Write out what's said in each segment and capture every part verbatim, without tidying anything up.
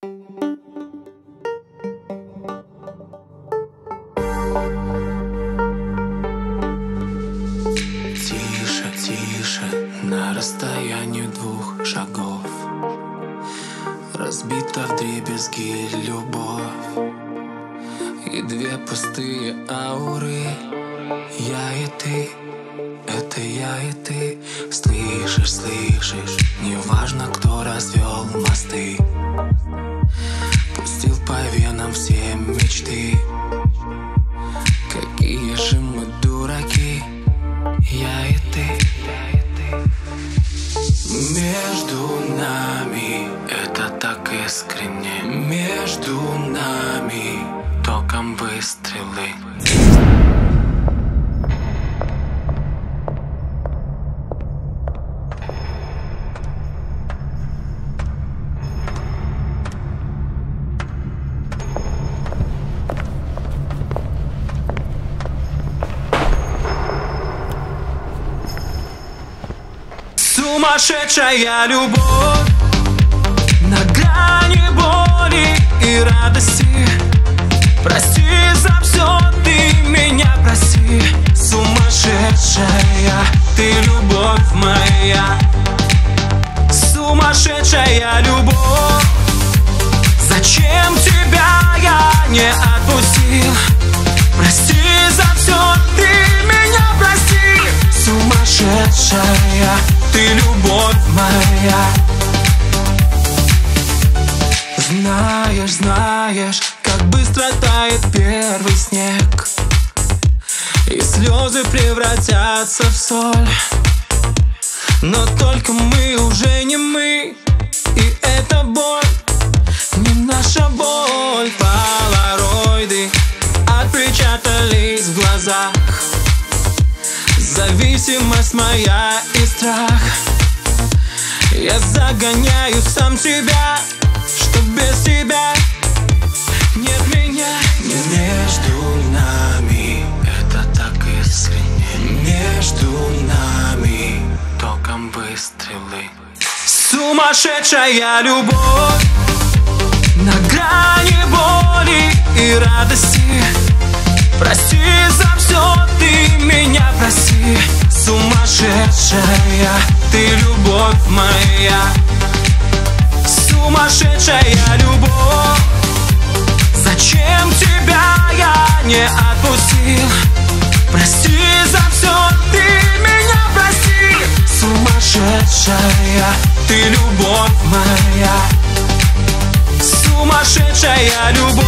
Тише, тише, на расстоянии двух шагов разбита вдребезги любовь и две пустые ауры. Я и ты, это я и ты. Слышишь, слышишь, неважно, кто развел мосты, пустил по венам все мечты. Какие же мы дураки, я и ты. Между нами это так искренне, между нами током выстрелы. Сумасшедшая любовь на грани боли и радости. Прости за все, ты меня прости. Сумасшедшая ты, любовь моя. Сумасшедшая любовь, зачем тебя я не отпустил? Прости за все, ты меня прости. Сумасшедшая ты, любовь моя. Знаешь, знаешь, как быстро тает первый снег, и слезы превратятся в соль. Но только мы уже не мы, и эта боль не наша боль. Полароиды отпечатались в глазах, зависимость моя и страх. Я загоняю сам себя, что без тебя нет меня. Между нами это так искренне, между нами током выстрелы. Сумасшедшая любовь на грани боли и радости. Прости за все, ты меня прости. Сумасшедшая ты, любовь моя. Сумасшедшая любовь, зачем тебя я не отпустил? Прости за все, ты меня прости. Сумасшедшая ты, любовь моя. Сумасшедшая любовь.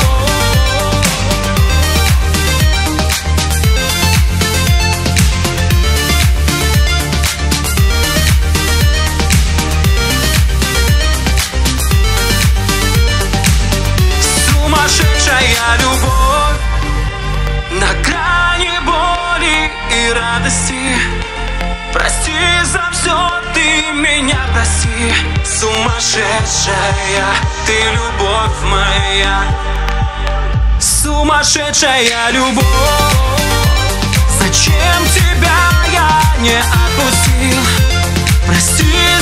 Сумасшедшая любовь на грани боли и радости. Прости за все, ты меня прости. Сумасшедшая ты, любовь моя. Сумасшедшая любовь, зачем тебя я не отпустил? Прости